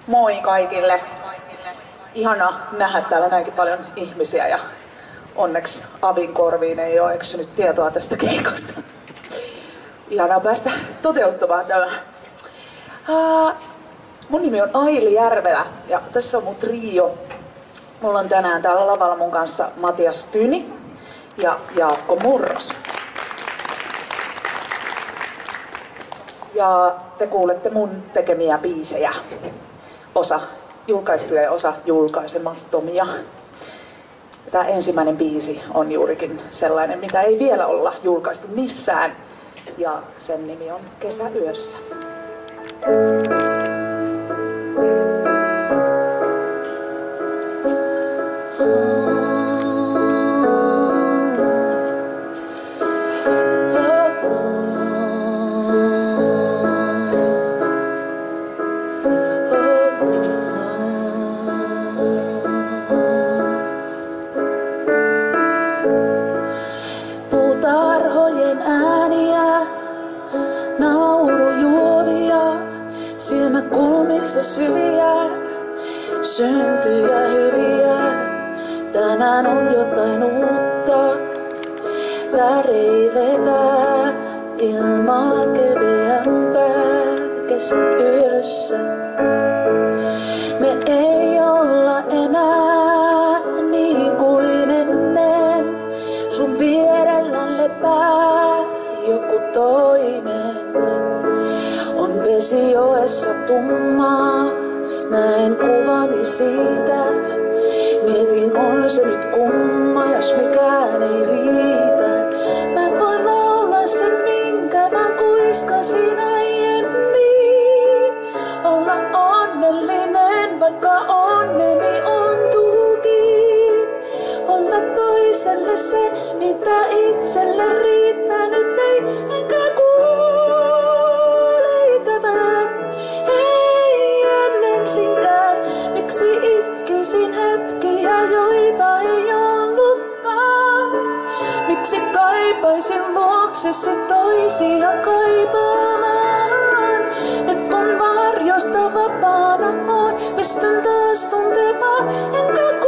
Moi kaikille. Ihana nähdä täällä näinkin paljon ihmisiä ja onneksi Avin korviin ei ole eksynyt tietoa tästä keikasta. Ihanaa päästä toteuttamaan tämä. Mun nimi on Aili Järvelä ja tässä on mun trio. Mulla on tänään täällä lavalla mun kanssa Matias Tyni ja Jaakko Murros. Ja te kuulette mun tekemiä biisejä. Osa julkaistuja ja osa julkaisemattomia. Tämä ensimmäinen biisi on juurikin sellainen, mitä ei vielä olla julkaistu missään. Ja sen nimi on Kesäyössä. Puutarhojen ääniä, naurujuovia, silmät kulmissa syviä, syntyjä hyviä. Tänään on jotain uutta, väreilevää, ilmaa keveämpää kesäyössä. Me ei olla enää niin kuin ennen, sun vierellä lepää joku toinen. On vesijoessa tummaa, näen kuvani siitä. Mietin, on se nyt kumma, jos mikään ei riitä. Mä voin laulaa sen, minkä vaan kuiskasin aiemmin. Olla onnellinen, vaikka onneni ontuukin. Olla toiselle se, mitä itselle riittää. Nyt ei enkä kuule ikävää. Ei ennensinkään, miksi itkisin hetkiä, joita ei ollutkaan. Miksi kaipaisin luoksesi toisia kaipaamaan. Nyt kun varjosta vapaana oon, pystyn taas tuntemaan, enkä